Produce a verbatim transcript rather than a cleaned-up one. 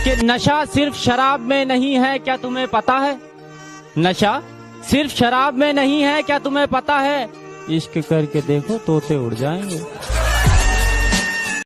कि नशा सिर्फ शराब में नहीं है, क्या तुम्हें पता है? नशा सिर्फ शराब में नहीं है, क्या तुम्हें पता है? इश्क करके देखो तोते उड़ जाएंगे।